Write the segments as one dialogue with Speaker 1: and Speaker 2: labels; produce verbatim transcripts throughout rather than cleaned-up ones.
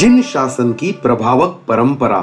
Speaker 1: जिन शासन की प्रभावक परंपरा।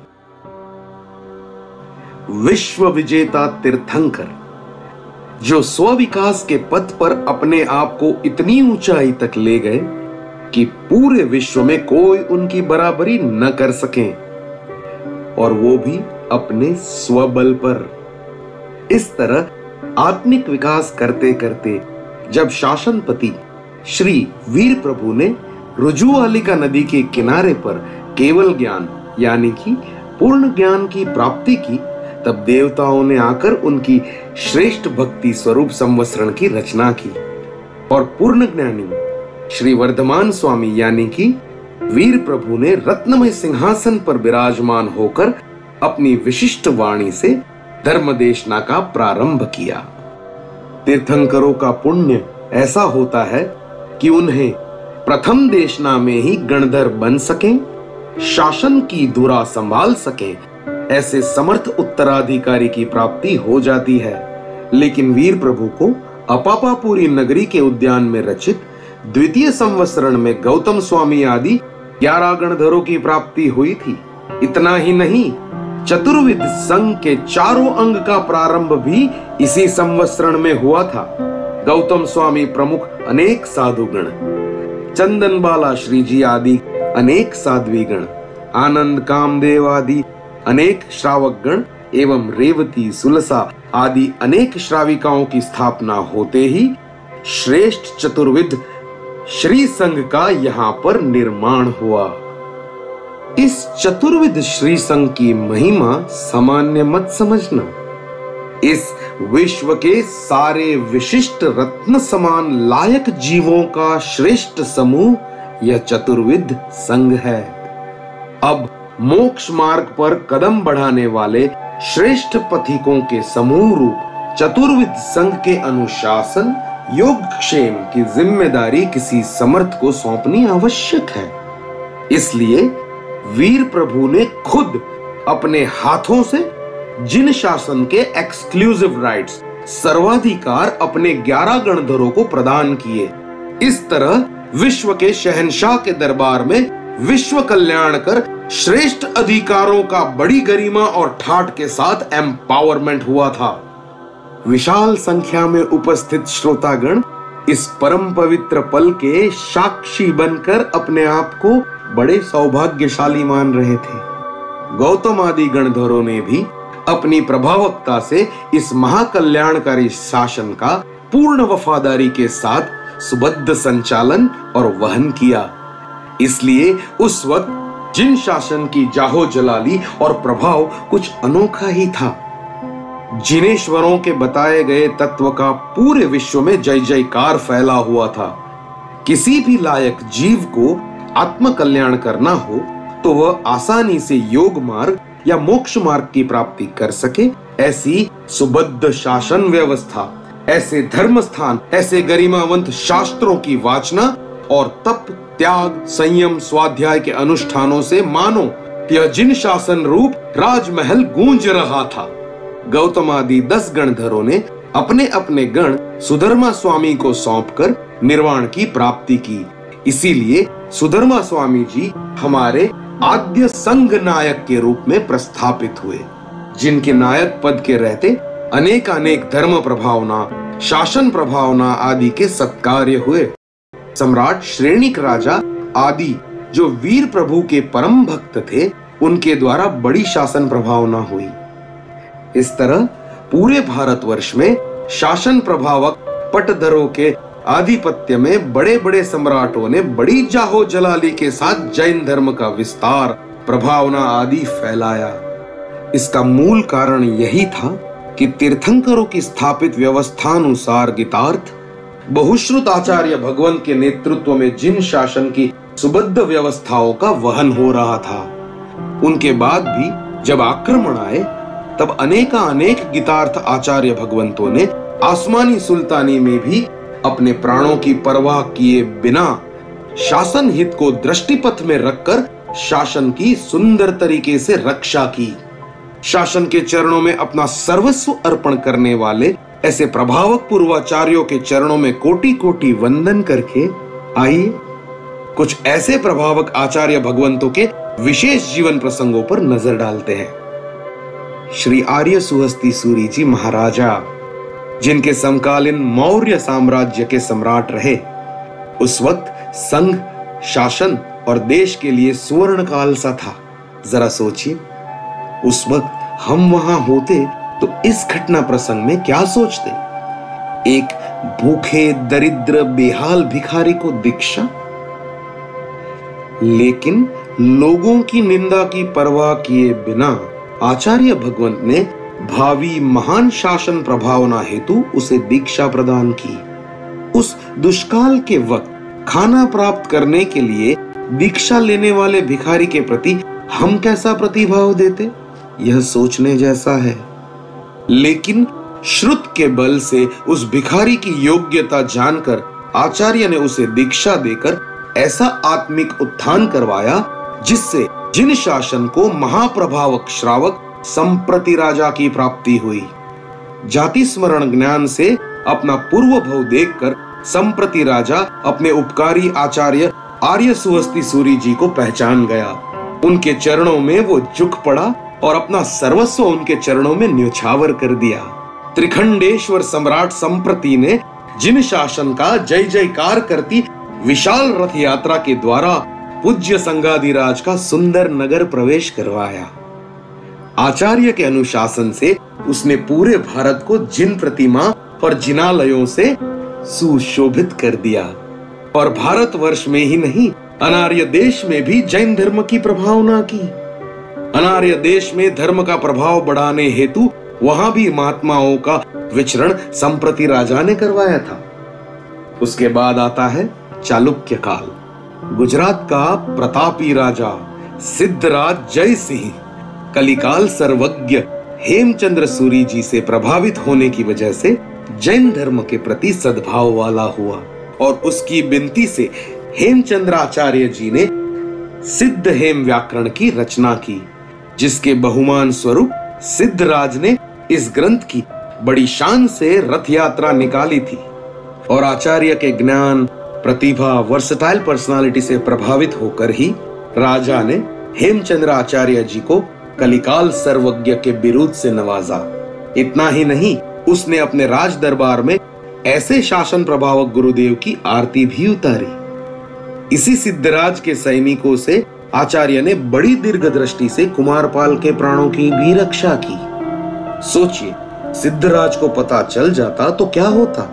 Speaker 1: विश्व विजेता तीर्थंकर जो स्व-विकास के पथ पर अपने आप को इतनी ऊंचाई तक ले गए कि पूरे विश्व में कोई उनकी बराबरी न कर सके, और वो भी अपने स्वबल पर। इस तरह आत्मिक विकास करते करते जब शासनपति श्री वीर प्रभु ने रुजुआलिका नदी के किनारे पर केवल ज्ञान यानी कि पूर्ण ज्ञान की प्राप्ति की, तब देवताओं ने आकर उनकी श्रेष्ठ भक्ति स्वरूप संवत्सरण की रचना की और पूर्ण ज्ञानी श्री वर्धमान स्वामी यानी कि वीर प्रभु ने रत्नमय सिंहासन पर विराजमान होकर अपनी विशिष्ट वाणी से धर्मदेशना का प्रारंभ किया। तीर्थंकरों का पुण्य ऐसा होता है कि उन्हें प्रथम देशना में ही गणधर बन सकें, शासन की धुरा संभाल सकें, ऐसे समर्थ उत्तराधिकारी की प्राप्ति हो जाती है। लेकिन वीर प्रभु को अपापापुरी नगरी के उद्यान में रचित द्वितीय संवत्सरण में गौतम स्वामी आदि ग्यारह गणधरों की प्राप्ति हुई थी। इतना ही नहीं, चतुर्विध संघ के चारों अंग का प्रारंभ भी इसी संवत्सरण में हुआ था। गौतम स्वामी प्रमुख अनेक साधुगण, चंदन बाला श्री जी आदि अनेक साध्वीगण, आनंद कामदेव आदि अनेक श्रावक गण एवं रेवती सुलसा आदि अनेक श्राविकाओं की स्थापना होते ही श्रेष्ठ चतुर्विध श्री संघ का यहाँ पर निर्माण हुआ। इस चतुर्विध श्री संघ की महिमा सामान्य मत समझना। इस विश्व के सारे विशिष्ट रत्न समान लायक जीवों का श्रेष्ठ समूह यह चतुर्विध संघ है। अब मोक्ष मार्ग पर कदम बढ़ाने वाले श्रेष्ठ पथिकों के समूह रूप चतुर्विध संघ के अनुशासन योगक्षेम की जिम्मेदारी किसी समर्थ को सौंपनी आवश्यक है। इसलिए वीर प्रभु ने खुद अपने हाथों से जिन शासन के एक्सक्लूसिव राइट्स सर्वाधिकार अपने ग्यारह गणधरों को प्रदान किए। इस तरह विश्व के शहंशाह के दरबार में विश्व कल्याण कर श्रेष्ठ अधिकारों का बड़ी गरिमा और ठाठ के साथ एम्पावरमेंट हुआ था। विशाल संख्या में उपस्थित श्रोतागण इस परम पवित्र पल के साक्षी बनकर अपने आप को बड़े सौभाग्यशाली मान रहे थे। गौतम आदि गणधरों ने भी अपनी प्रभावकता से इस महाकल्याणकारी शासन का पूर्ण वफादारी के साथ सुबद्ध संचालन और वहन किया। इसलिए उस वक्त जिन शासन की जाहो जलाली और प्रभाव कुछ अनोखा ही था। जिनेश्वरों के बताए गए तत्व का पूरे विश्व में जय जयकार फैला हुआ था। किसी भी लायक जीव को आत्म कल्याण करना हो तो वह आसानी से योग मार्ग या मोक्ष मार्ग की प्राप्ति कर सके, ऐसी सुबद्ध शासन व्यवस्था, ऐसे धर्म स्थान, ऐसे गरिमावंत शास्त्रों की वाचना और तप त्याग संयम स्वाध्याय के अनुष्ठानों से मानो यह जिन शासन रूप राजमहल गूंज रहा था। गौतम आदि दस गणधरों ने अपने अपने गण सुधर्मा स्वामी को सौंपकर निर्वाण की प्राप्ति की। इसीलिए सुधर्मा स्वामी जी हमारे आद्य संघ नायक के रूप में प्रस्थापित हुए, जिनके नायक पद के रहते अनेक अनेक धर्म प्रभावना, शासन प्रभावना आदि के सत्कार्य हुए। सम्राट श्रेणिक राजा आदि जो वीर प्रभु के परम भक्त थे, उनके द्वारा बड़ी शासन प्रभावना हुई। इस तरह पूरे भारतवर्ष में शासन प्रभावक पटधरों के आधिपत्य में बड़े बड़े सम्राटों ने बड़ी जाहो जलाली के साथ जैन धर्म का विस्तार प्रभावना आदि फैलाया। इसका मूल कारण यही था कि तीर्थंकरों की स्थापित व्यवस्थानुसार गीतार्थ बहुश्रुत आचार्य भगवंत के नेतृत्व में जिन शासन की सुबद्ध व्यवस्थाओं का वहन हो रहा था। उनके बाद भी जब आक्रमण आए तब अनेका अनेक गीतार्थ आचार्य भगवंतों ने आसमानी सुल्तानी में भी अपने प्राणों की परवाह किए बिना शासन हित को दृष्टिपथ में रखकर शासन की सुंदर तरीके से रक्षा की। शासन के चरणों में अपना सर्वस्व अर्पण करने वाले ऐसे प्रभावक पूर्वाचार्यों के चरणों में कोटि कोटि वंदन करके आइए कुछ ऐसे प्रभावक आचार्य भगवंतों के विशेष जीवन प्रसंगों पर नजर डालते हैं। श्री आर्य सुहस्ती सूरी जी महाराजा, जिनके समकालीन मौर्य साम्राज्य के सम्राट रहे, उस वक्त संघ, शासन और देश के लिए स्वर्ण काल सा था। जरा सोचिए, उस वक्त हम वहां होते तो इस घटना प्रसंग में क्या सोचते? एक भूखे दरिद्र बेहाल भिखारी को दीक्षा। लेकिन लोगों की निंदा की परवाह किए बिना आचार्य भगवंत ने भावी महान शासन प्रभावना हेतु उसे दीक्षा प्रदान की। उस दुष्काल के वक्त खाना प्राप्त करने के लिए दीक्षा लेने वाले भिखारी के प्रति हम कैसा प्रतिभाव देते, यह सोचने जैसा है। लेकिन श्रुत के बल से उस भिखारी की योग्यता जानकर आचार्य ने उसे दीक्षा देकर ऐसा आत्मिक उत्थान करवाया जिससे जिन शासन को महाप्रभावक श्रावक संप्रति राजा की प्राप्ति हुई। जाति स्मरण ज्ञान से अपना पूर्व भव देखकर संप्रति राजा अपने उपकारी आचार्य आर्य सुहस्ती सूरी जी को पहचान गया। उनके चरणों में वो झुक पड़ा और अपना सर्वस्व उनके चरणों में न्योछावर कर दिया। त्रिखंडेश्वर सम्राट संप्रति ने जिन शासन का जय जयकार करती विशाल रथ यात्रा के द्वारा पूज्य संगादिराज का सुंदर नगर प्रवेश करवाया। आचार्य के अनुशासन से उसने पूरे भारत को जिन प्रतिमा और जिनालयों से सुशोभित कर दिया और भारतवर्ष में ही नहीं, अनार्य देश में भी जैन धर्म की प्रभावना की। अनार्य देश में धर्म का प्रभाव बढ़ाने हेतु वहां भी महात्माओं का विचरण संप्रति राजा ने करवाया था। उसके बाद आता है चालुक्य काल। गुजरात का प्रतापी राजा सिद्धराज जय सिंह कलिकाल सर्वज्ञ हेमचंद्र सूरी जी से प्रभावित होने की वजह से जैन धर्म के प्रति सद्भाव वाला हुआ और उसकी विनती से हेमचंद्राचार्य जी ने सिद्ध हेम व्याकरण की रचना की, जिसके बहुमान स्वरूप सिद्धराज ने इस ग्रंथ की बड़ी शान से रथ यात्रा निकाली थी। और आचार्य के ज्ञान, प्रतिभा, वर्सटाइल पर्सनालिटी से प्रभावित होकर ही राजा ने हेमचंद्राचार्य जी को कलिकाल सर्वज्ञ के बिरुद से नवाजा। इतना ही नहीं, उसने अपने राज दरबार में ऐसे शासन प्रभावक गुरुदेव की आरती भी उतारी। इसी सिद्धराज के सैनिकों से आचार्य ने बड़ी दीर्घ दृष्टि से कुमारपाल के प्राणों की भी रक्षा की। सोचिए, सिद्धराज को पता चल जाता तो क्या होता।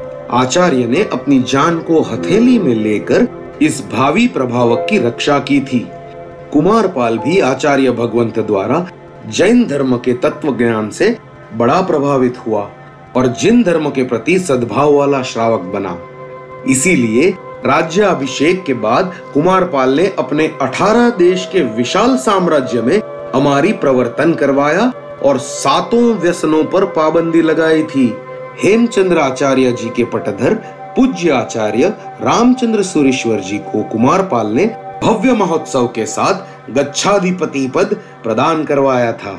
Speaker 1: आचार्य ने अपनी जान को हथेली में लेकर इस भावी प्रभावक की रक्षा की थी। कुमारपाल भी आचार्य भगवंत द्वारा जैन धर्म के तत्व ज्ञान से बड़ा प्रभावित हुआ और जिन धर्म के प्रति सद्भाव वाला श्रावक बना। इसीलिए राज्याभिषेक के बाद कुमारपाल ने अपने अठारह देश के विशाल साम्राज्य में हमारी प्रवर्तन करवाया और सातों व्यसनों पर पाबंदी लगाई थी। हेमचंद्र आचार्य जी के पटधर पूज्य आचार्य रामचंद्र सूरीश्वर जी को कुमारपाल ने भव्य महोत्सव के साथ गच्छाधिपति पद प्रदान करवाया था।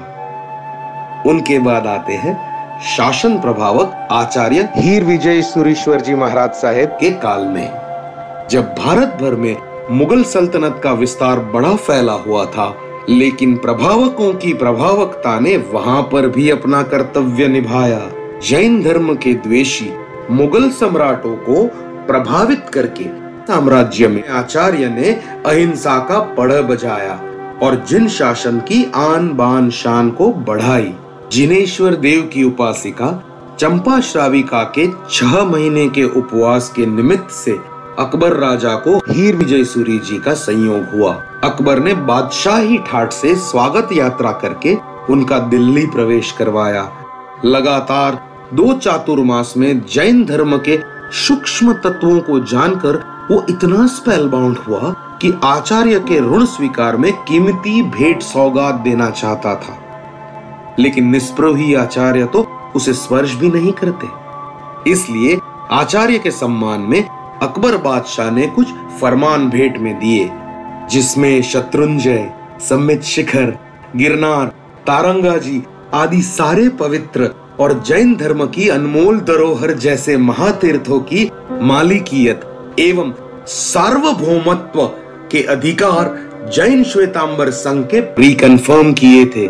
Speaker 1: उनके बाद आते हैं शासन प्रभावक आचार्य हीर विजय सूरीश्वर जी महाराज साहेब के काल में। जब भारत भर में मुगल सल्तनत का विस्तार बड़ा फैला हुआ था, लेकिन प्रभावकों की प्रभावकता ने वहां पर भी अपना कर्तव्य निभाया। जैन धर्म के द्वेषी मुगल सम्राटों को प्रभावित करके साम्राज्य में आचार्य ने अहिंसा का पड़ बजाया और जिन शासन की आन बान शान को बढ़ाई। जिनेश्वर देव की उपासिका चंपा श्राविका के छह महीने के उपवास के निमित्त से अकबर राजा को हीर विजय सूरी जी का संयोग हुआ। अकबर ने बादशाही ठाट से स्वागत यात्रा करके उनका दिल्ली प्रवेश करवाया। लगातार दो चातुर्मास में जैन धर्म के सूक्ष्म तत्वों को जानकर वो इतना स्पेलबाउंड हुआ कि आचार्य के ऋण स्वीकार में कीमती भेंट सौगात देना चाहता था, लेकिन निष्प्रही आचार्य तो उसे स्पर्श भी नहीं करते। इसलिए आचार्य के सम्मान में अकबर बादशाह ने कुछ फरमान भेंट में दिए, जिसमें शत्रुंजय, सम्मित शिखर, गिरनार, तारंगाजी आदि सारे पवित्र और जैन धर्म की अनमोल धरोहर जैसे महातीर्थों की मालिकियत एवं सार्वभौमत्व के अधिकार जैन श्वेतांबर संघ के रिकन्फर्म किए थे।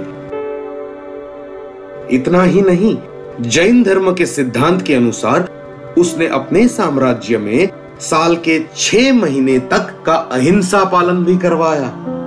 Speaker 1: इतना ही नहीं, जैन धर्म के सिद्धांत के अनुसार उसने अपने साम्राज्य में साल के छह महीने तक का अहिंसा पालन भी करवाया।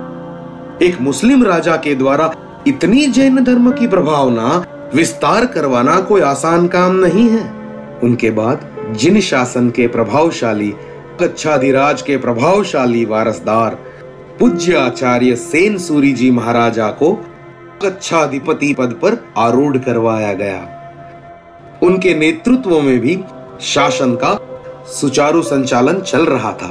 Speaker 1: एक मुस्लिम राजा के द्वारा इतनी जैन धर्म की प्रभावना विस्तार करवाना कोई आसान काम नहीं है। उनके बाद जिन शासन के प्रभावशाली गच्छाधिराज के प्रभावशाली वारसदार पूज्य आचार्य सेन सूरी जी महाराजा को गच्छाधिपति पद पर आरूढ़ करवाया गया। उनके नेतृत्व में भी शासन का सुचारू संचालन चल रहा था।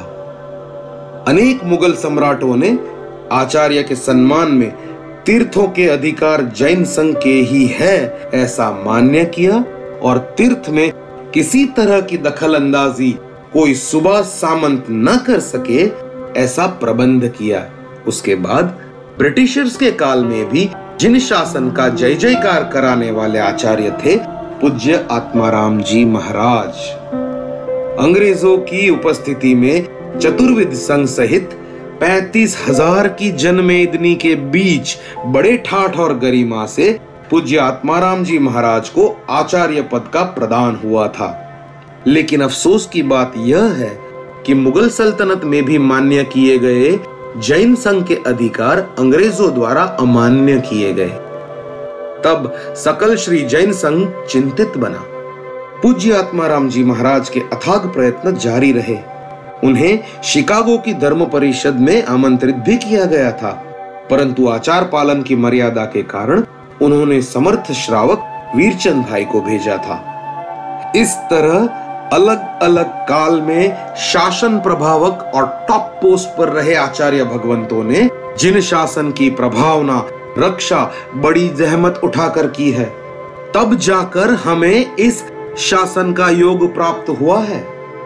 Speaker 1: अनेक मुगल सम्राटों ने आचार्य के सम्मान में तीर्थों के अधिकार जैन संघ के ही है ऐसा मान्य किया और तीर्थ में किसी तरह की दखल अंदाजी कोई सुबह सामंत न कर सके ऐसा प्रबंध किया। उसके बाद ब्रिटिशर्स के काल में भी जिन शासन का जय जयकार कराने वाले आचार्य थे पूज्य आत्माराम जी महाराज। अंग्रेजों की उपस्थिति में चतुर्विद संघ सहित पैंतीस हजार की जनमेदनी के बीच बड़े ठाठ और गरिमा से पूज्य आत्माराम जी महाराज को आचार्य पद का प्रदान हुआ था। लेकिन अफसोस की बात यह है कि मुगल सल्तनत में भी मान्य किए गए जैन संघ के अधिकार अंग्रेजों द्वारा अमान्य किए गए। तब सकल श्री जैन संघ चिंतित बना। पूज्य आत्माराम जी महाराज के अथाग प्रयत्न जारी रहे। उन्हें शिकागो की धर्म परिषद में आमंत्रित भी किया गया था, परंतु आचार पालन की मर्यादा के कारण उन्होंने समर्थ श्रावक वीरचंद भाई को भेजा था। इस तरह अलग अलग काल में शासन प्रभावक और टॉप पोस्ट पर रहे आचार्य भगवंतों ने जिन शासन की प्रभावना रक्षा बड़ी जहमत उठाकर की है, तब जाकर हमें इस शासन का योग प्राप्त हुआ है।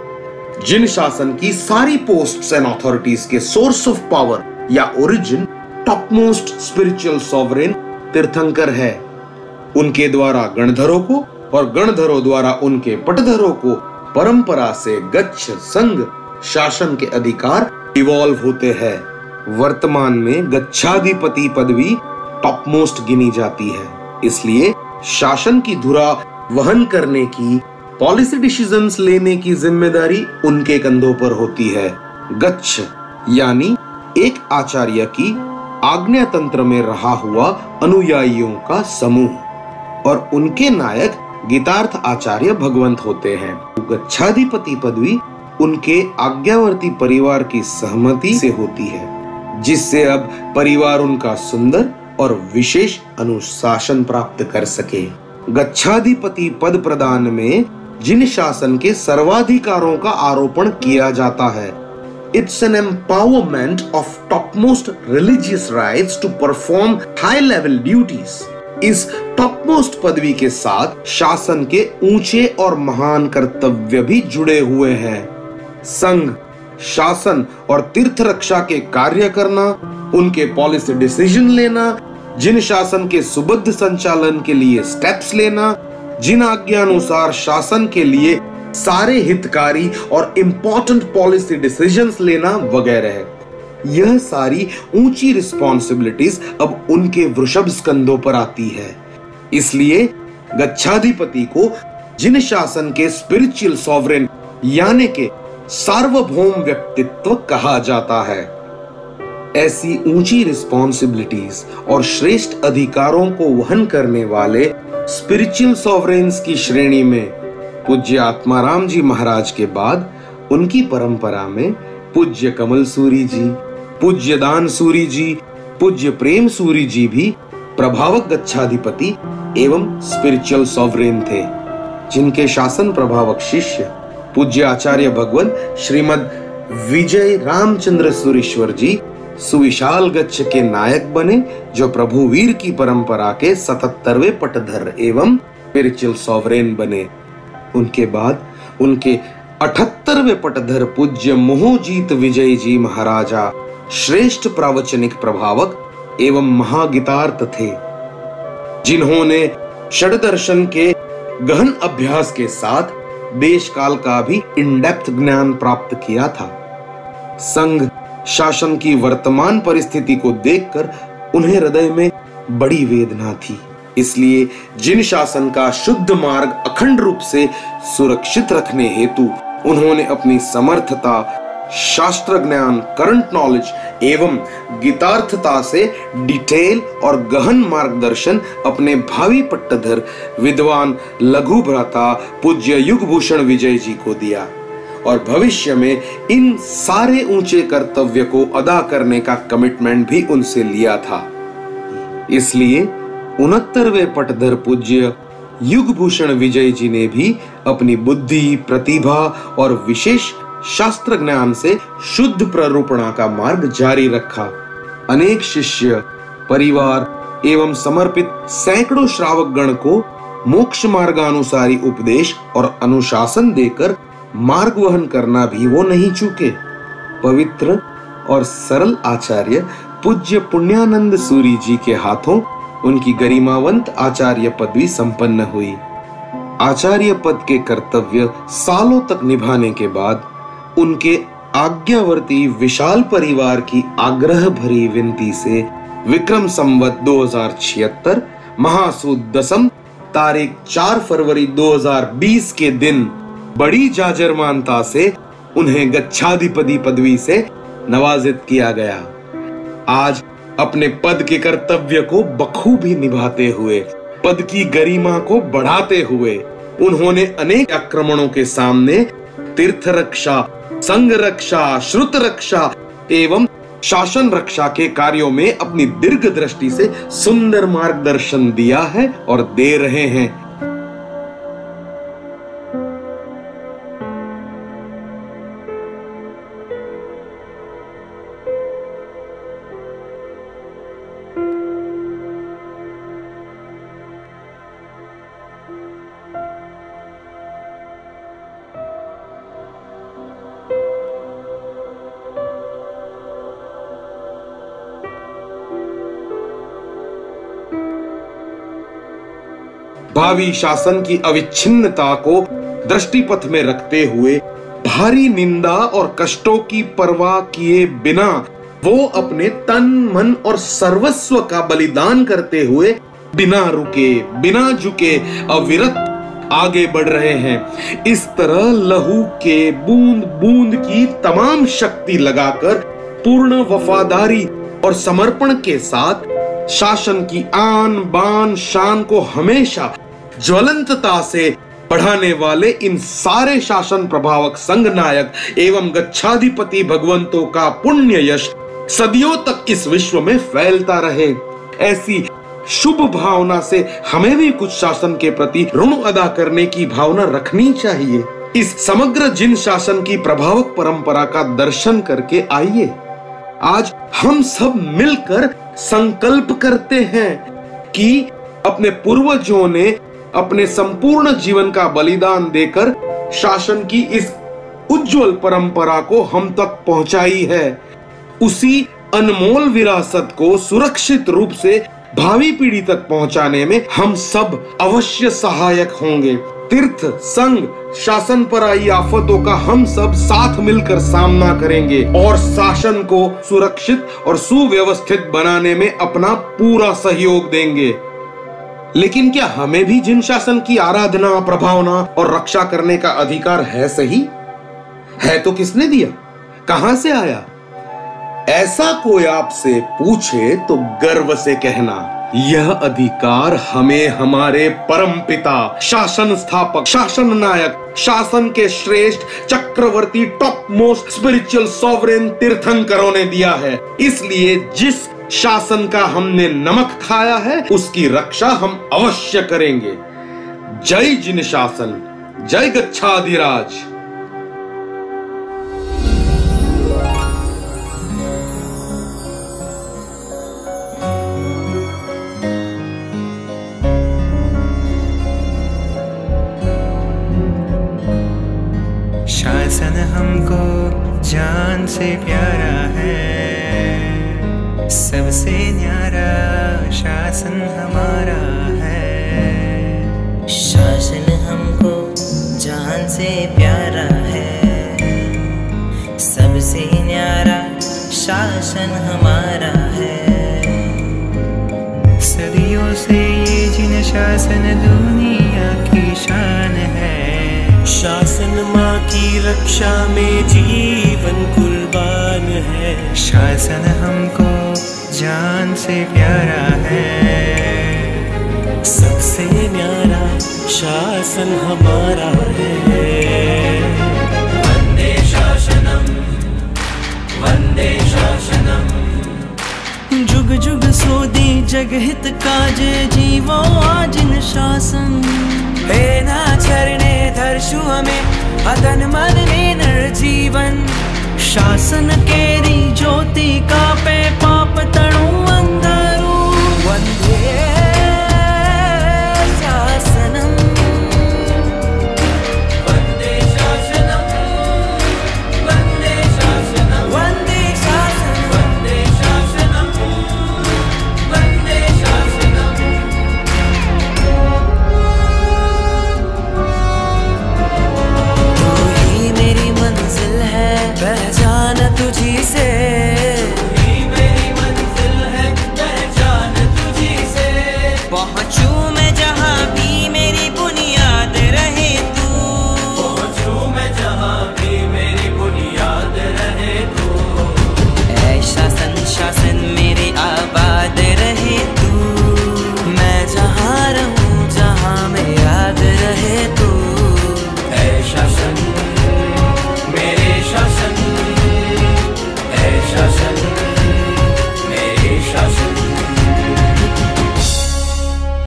Speaker 1: जिन शासन की सारी पोस्ट्स एंड अथॉरिटीज के सोर्स ऑफ पावर या origin topmost spiritual sovereign तीर्थंकर है, उनके द्वारा गणधरों को और गणधरों द्वारा उनके पटधरों को परंपरा से गच्छ संघ शासन के अधिकार इवॉल्व होते हैं। वर्तमान में गच्छाधिपति पदवी टॉप मोस्ट गिनी जाती है, इसलिए शासन की धुरा वहन करने की, पॉलिसी डिसीजंस लेने की जिम्मेदारी उनके कंधों पर होती है। गच्छ यानी एक आचार्य की आज्ञा तंत्र में रहा हुआ अनुयायियों का समूह और उनके नायक गीतार्थ आचार्य भगवंत होते हैं। गच्छाधिपति पदवी उनके आज्ञावर्ती परिवार की सहमति से होती है, जिससे अब परिवार उनका सुंदर और विशेष अनुशासन प्राप्त कर सके। गच्छाधिपति पद प्रदान में जिन शासन के सर्वाधिकारों का आरोपण किया जाता है, It's an empowerment of topmost religious rights to perform high level duties. इस टॉपमोस्ट पदवी के साथ शासन के ऊंचे और महान कर्तव्य भी जुड़े हुए हैं। संघ, शासन और तीर्थ रक्षा के कार्य करना, उनके पॉलिसी डिसीजन लेना, जिन शासन के सुबद्ध संचालन के लिए स्टेप्स लेना, जिन आज्ञानुसार शासन के लिए सारे हितकारी और इंपॉर्टेंट पॉलिसी डिसीजंस लेना वगैरह है। यह सारी ऊंची रिस्पॉन्सिबिलिटीज अब उनके वृषभ स्कंधों पर आती है। इसलिए गच्छाधिपति को जिन शासन के स्पिरिचुअल सॉवरेन यानी के सार्वभौम व्यक्तित्व कहा जाता है। ऐसी ऊंची रिस्पॉन्सिबिलिटीज और श्रेष्ठ अधिकारों को वहन करने वाले स्पिरिचुअल सॉवरेन्स की श्रेणी में पूज्य आत्माराम जी महाराज के बाद उनकी परंपरा में पूज्य कमल सूरी जी, पूज्य दान सूरी जी, पूज्य प्रेम सूरी जी भी प्रभावक गच्छाधिपति एवं स्पिरिचुअल सॉवरेन थे, जिनके शासन प्रभावक शिष्य पूज्य आचार्य भगवंत श्रीमद विजय रामचंद्र सूरीश्वर जी सुविशाल गच्छ के नायक बने, जो प्रभु वीर की परंपरा के सतहत्तरवें पटधर एवं स्पिरिचुअल सॉवरेन बने। उनके बाद उनके अठहत्तरवें पटधर पूज्य मोहजीत विजय जी महाराजा श्रेष्ठ प्रावचनिक प्रभावक एवं महागीतार्थ थे, जिन्होंने षड्दर्शन के गहन अभ्यास के साथ देश काल का भी इन डेप्थ ज्ञान प्राप्त किया था। संघ शासन की वर्तमान परिस्थिति को देखकर उन्हें हृदय में बड़ी वेदना थी। इसलिए जिन शासन का शुद्ध मार्ग अखंड रूप से सुरक्षित रखने हेतु उन्होंने अपनी समर्थता, शास्त्र ज्ञान, करंट नॉलेज एवं गीतार्थता से डिटेल और गहन मार्गदर्शन अपने भावी पट्टधर विद्वान लघु भ्राता पूज्य युगभूषण विजय जी को दिया और भविष्य में इन सारे ऊंचे कर्तव्य को अदा करने का कमिटमेंट भी उनसे लिया था। इसलिए उनहत्तरवें पट्टधर पूज्य युगभूषण विजय जी ने भी अपनी बुद्धि, प्रतिभा और विशेष शास्त्र ज्ञान से शुद्ध प्ररूपणा का मार्ग जारी रखा। अनेक शिष्य, परिवार एवं समर्पित सैकड़ों श्रावक गण को मोक्ष मार्गानुसारी उपदेश और अनुशासन देकर मार्ग वहन करना भी वो नहीं चूके। पवित्र और सरल आचार्य पूज्य पुण्यानंद सूरी जी के हाथों उनकी गरिमावंत आचार्य पदवी संपन्न हुई। आचार्य पद के कर्तव्य सालों तक निभाने के बाद उनके आज्ञावर्ती विशाल परिवार की आग्रह भरी विनती से विक्रम संवत दो हजार छिहत्तर महासुद दसम तारीख चार फरवरी दो हजार बीस के दिन बड़ी जाजरमानता से उन्हें गच्छाधिपति पदवी से नवाजित किया गया। आज अपने पद के कर्तव्य को बखूबी निभाते हुए, पद की गरिमा को बढ़ाते हुए उन्होंने अनेक आक्रमणों के सामने तीर्थ रक्षा, संघ रक्षा, श्रुत रक्षा एवं शासन रक्षा के कार्यों में अपनी दीर्घ दृष्टि से सुंदर मार्गदर्शन दिया है और दे रहे हैं। भावी शासन की अविच्छिन्नता को दृष्टिपथ में रखते हुए भारी निंदा और कष्टों की परवाह किए बिना वो अपने तन, मन और सर्वस्व का बलिदान करते हुए बिना रुके, बिना झुके अविरत आगे बढ़ रहे हैं। इस तरह लहू के बूंद बूंद की तमाम शक्ति लगाकर पूर्ण वफादारी और समर्पण के साथ शासन की आन बान शान को हमेशा ज्वलंतता से बढ़ाने वाले इन सारे शासन प्रभावक संघ नायक एवं गच्छाधिपति भगवंतों का पुण्य यश सदियों तक इस विश्व में फैलता रहे। ऐसी शुभ भावना से हमें भी कुछ शासन के प्रति ऋण अदा करने की भावना रखनी चाहिए। इस समग्र जिन शासन की प्रभावक परंपरा का दर्शन करके आइए आज हम सब मिलकर संकल्प करते हैं कि अपने पूर्वजों ने अपने संपूर्ण जीवन का बलिदान देकर शासन की इस उज्जवल परंपरा को हम तक पहुंचाई है। उसी अनमोल विरासत को सुरक्षित रूप से भावी पीढ़ी तक पहुंचाने में हम सब अवश्य सहायक होंगे। तीर्थ, संघ, शासन पर आई आफतों का हम सब साथ मिलकर सामना करेंगे और शासन को सुरक्षित और सुव्यवस्थित बनाने में अपना पूरा सहयोग देंगे। लेकिन क्या हमें भी जिन शासन की आराधना, प्रभावना और रक्षा करने का अधिकार है? सही है तो किसने दिया, कहां से आया? ऐसा कोई आपसे पूछे तो गर्व से कहना, यह अधिकार हमें हमारे परम पिता, शासन स्थापक, शासन नायक, शासन के श्रेष्ठ चक्रवर्ती, टॉप मोस्ट स्पिरिचुअल सॉवरेन तीर्थंकरों ने दिया है। इसलिए जिस शासन का हमने नमक खाया है उसकी रक्षा हम अवश्य करेंगे। जय जिन शासन, जय गच्छाधिराज।
Speaker 2: शासन हमको जान से प्यारा है, सबसे न्यारा शासन हमारा है।
Speaker 3: शासन हमको जान से प्यारा है, सबसे न्यारा शासन हमारा है।
Speaker 2: सदियों से ये जिन शासन दुनिया की शान है।
Speaker 4: शासन माँ की रक्षा में जीवन कुर्बान है।
Speaker 2: शासन हमको जान से प्यारा है।
Speaker 4: सबसे न्यारा शासन हमारा है। वंदे शासनम, वंदे शासनम।
Speaker 5: जुग जुग सोदी जगहित काजे जीवो आजिन शासन।
Speaker 6: हे ना चरणे धर्षु हमें अतन मन ने नर जीवन।
Speaker 5: शासन केरी ज्योति का पे